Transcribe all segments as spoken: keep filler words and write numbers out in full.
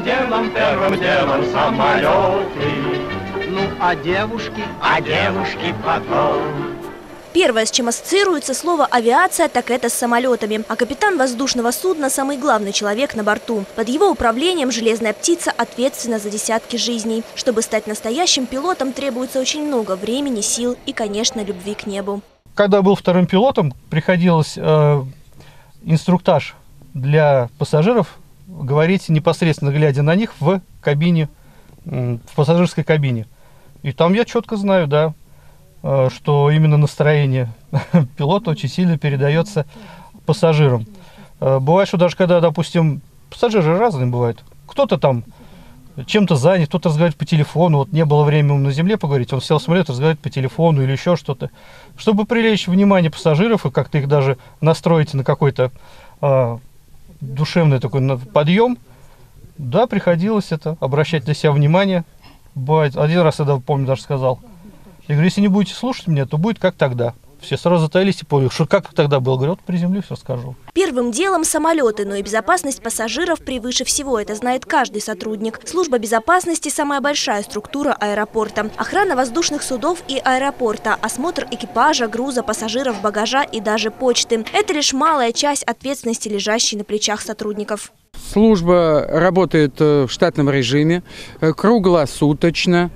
Первым делом, первым делом самолеты. Ну, а девушки? А девушки потом. Первое, с чем ассоциируется слово «авиация», так это с самолетами. А капитан воздушного судна – самый главный человек на борту. Под его управлением «Железная птица» ответственна за десятки жизней. Чтобы стать настоящим пилотом, требуется очень много времени, сил и, конечно, любви к небу. Когда был вторым пилотом, приходилось э, инструктаж для пассажиров говорить непосредственно глядя на них в кабине, э, в пассажирской кабине. И там я четко знаю, да, что именно настроение пилота очень сильно передается пассажирам. Бывает, что даже когда, допустим, пассажиры разные бывают, кто-то там чем-то занят, кто-то разговаривает по телефону, вот не было времени на земле поговорить, он сел в самолет, разговаривает по телефону или еще что-то. Чтобы привлечь внимание пассажиров и как-то их даже настроить на какой-то э, душевный такой подъем, да, приходилось это, обращать на себя внимание. Бывает, один раз я помню, даже сказал, я говорю, если не будете слушать меня, то будет как тогда. Все сразу затаились и поняли, что как тогда было. Говорю, вот приземлюсь, расскажу. Первым делом самолеты, но и безопасность пассажиров превыше всего. Это знает каждый сотрудник. Служба безопасности – самая большая структура аэропорта. Охрана воздушных судов и аэропорта, осмотр экипажа, груза, пассажиров, багажа и даже почты. Это лишь малая часть ответственности, лежащей на плечах сотрудников. Служба работает в штатном режиме, круглосуточно.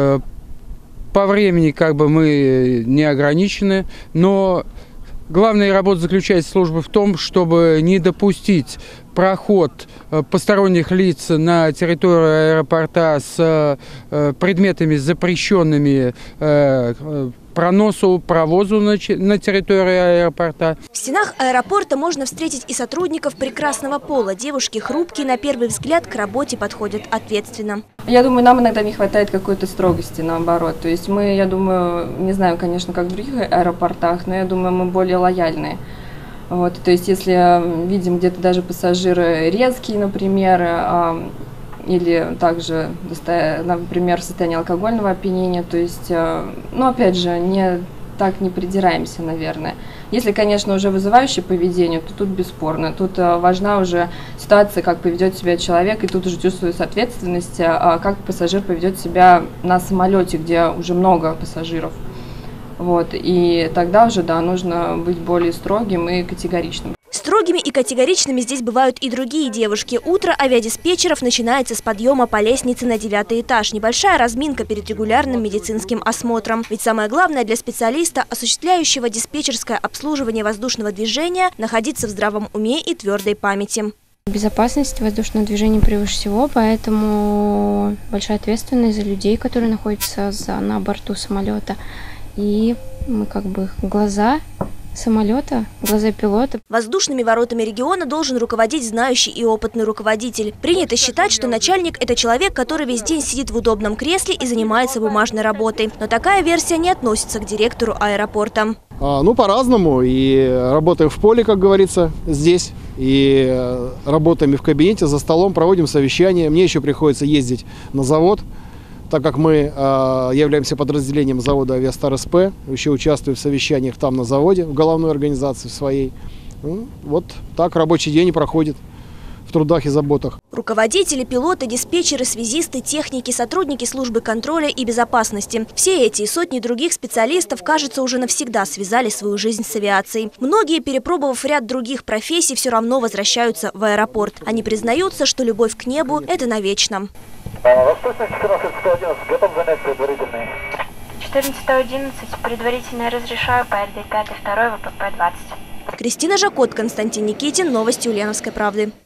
По времени как бы мы не ограничены, но главная работа заключается службы в том, чтобы не допустить проход посторонних лиц на территорию аэропорта с предметами запрещенными проносу, провозу на территории аэропорта. В стенах аэропорта можно встретить и сотрудников прекрасного пола. Девушки хрупкие, на первый взгляд к работе подходят ответственно. Я думаю, нам иногда не хватает какой-то строгости, наоборот. То есть мы, я думаю, не знаю, конечно, как в других аэропортах, но я думаю, мы более лояльные. Вот, то есть если видим где-то даже пассажиры резкие, например, или также, например, в состоянии алкогольного опьянения, то есть, ну, опять же, не, так не придираемся, наверное. Если, конечно, уже вызывающее поведение, то тут бесспорно. Тут важна уже ситуация, как поведет себя человек, и тут уже чувствуется ответственность, как пассажир поведет себя на самолете, где уже много пассажиров. Вот, и тогда уже, да, нужно быть более строгим и категоричным. Строгими и категоричными здесь бывают и другие девушки. Утро авиадиспетчеров начинается с подъема по лестнице на девятый этаж. Небольшая разминка перед регулярным медицинским осмотром. Ведь самое главное для специалиста, осуществляющего диспетчерское обслуживание воздушного движения, находиться в здравом уме и твердой памяти. Безопасность воздушного движения превыше всего, поэтому большая ответственность за людей, которые находятся за, на борту самолета. И мы как бы глаза самолета, глаза пилота. Воздушными воротами региона должен руководить знающий и опытный руководитель. Принято считать, что начальник – это человек, который весь день сидит в удобном кресле и занимается бумажной работой. Но такая версия не относится к директору аэропорта. А, ну, по-разному. И работаем в поле, как говорится, здесь. И работаем и в кабинете, за столом, проводим совещания. Мне еще приходится ездить на завод, так как мы э, являемся подразделением завода «Авиастар СП», еще участвую в совещаниях там на заводе, в головной организации своей. Ну, вот так рабочий день и проходит в трудах и заботах. Руководители, пилоты, диспетчеры, связисты, техники, сотрудники службы контроля и безопасности. Все эти и сотни других специалистов, кажется, уже навсегда связали свою жизнь с авиацией. Многие, перепробовав ряд других профессий, все равно возвращаются в аэропорт. Они признаются, что любовь к небу – это навечно. Восточный четырнадцать сто одиннадцать, готов занять предварительные. четырнадцать сто одиннадцать, предварительно разрешаю по эр дэ пять два вэ пэ пэ двадцать. Кристина Жакот, Константин Никитин, новости Ульяновской правды.